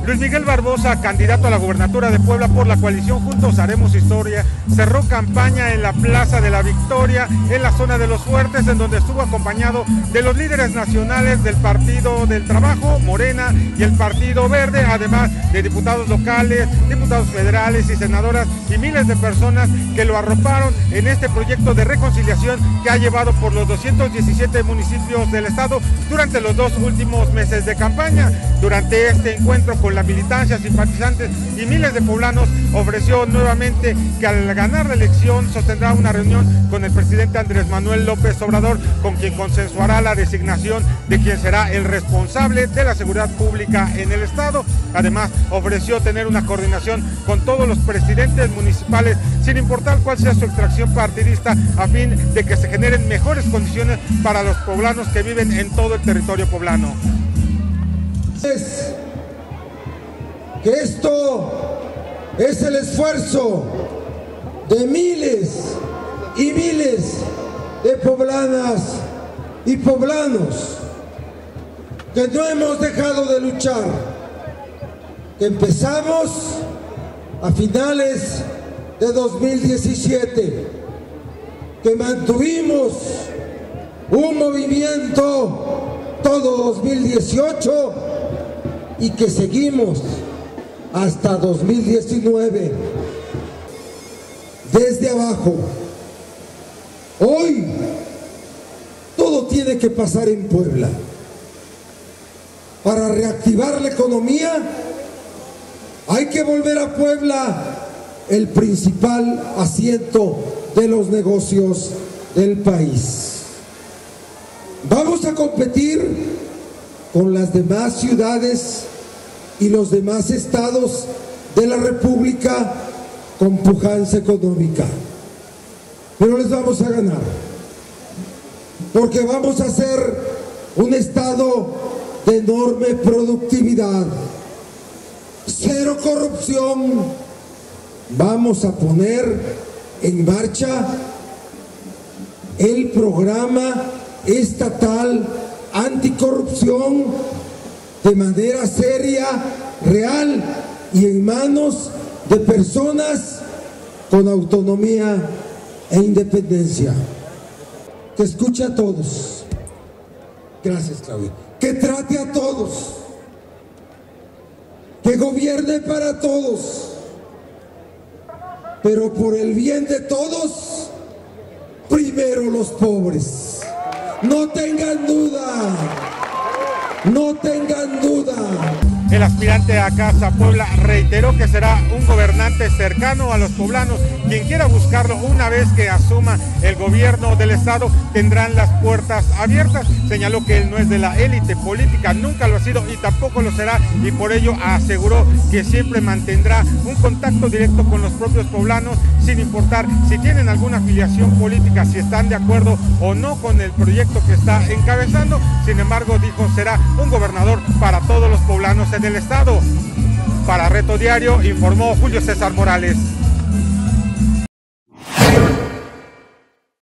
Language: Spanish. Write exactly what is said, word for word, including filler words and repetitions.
Luis Miguel Barbosa, candidato a la gubernatura de Puebla por la coalición Juntos Haremos Historia, cerró campaña en la Plaza de la Victoria, en la zona de Los Fuertes, en donde estuvo acompañado de los líderes nacionales del Partido del Trabajo, Morena, y el Partido Verde, además de diputados locales, diputados federales y senadoras, y miles de personas que lo arroparon en este proyecto de reconciliación que ha llevado por los doscientos diecisiete municipios del estado durante los dos últimos meses de campaña. Durante este encuentro con la militancia, simpatizantes y miles de poblanos, ofreció nuevamente que al ganar la elección sostendrá una reunión con el presidente Andrés Manuel López Obrador, con quien consensuará la designación de quien será el responsable de la seguridad pública en el estado. Además, ofreció tener una coordinación con todos los presidentes municipales, sin importar cuál sea su extracción partidista, a fin de que se generen mejores condiciones para los poblanos que viven en todo el territorio poblano. Es que esto es el esfuerzo de miles y miles de poblanas y poblanos que no hemos dejado de luchar, que empezamos a finales de dos mil diecisiete, que mantuvimos un movimiento todo dos mil dieciocho y que seguimos hasta dos mil diecinueve, desde abajo. Hoy todo tiene que pasar en Puebla. Para reactivar la economía hay que volver a Puebla el principal asiento de los negocios del país. Vamos a competir con las demás ciudades y los demás estados de la República con pujanza económica, pero les vamos a ganar, porque vamos a ser un estado de enorme productividad, cero corrupción. Vamos a poner en marcha el programa estatal anticorrupción de manera seria, real y en manos de personas con autonomía e independencia. Que escuche a todos. Gracias, Claudia. Que trate a todos. Que gobierne para todos. Pero por el bien de todos, primero los pobres. No tengan duda. No tengan duda. El aspirante a Casa Puebla reiteró que será un gobernante cercano a los poblanos. Quien quiera buscarlo una vez que asuma el gobierno del estado, tendrán las puertas abiertas. Señaló que él no es de la élite política, nunca lo ha sido y tampoco lo será, y por ello aseguró que siempre mantendrá un contacto directo con los propios poblanos, sin importar si tienen alguna afiliación política, si están de acuerdo o no con el proyecto que está encabezando. Sin embargo, dijo, será un gobernador para todos los poblanos en el estado. Para Reto Diario, informó Julio César Morales.